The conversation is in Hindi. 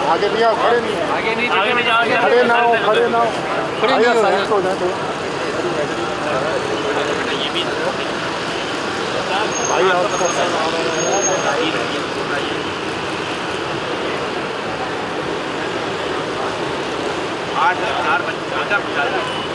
आगे नहीं आओ, खड़े नहीं, आगे नहीं जाओ, खड़े ना हो, खड़े ना हो, खड़े नहीं हो जाए तो भाई आपको 8 4 बच्चे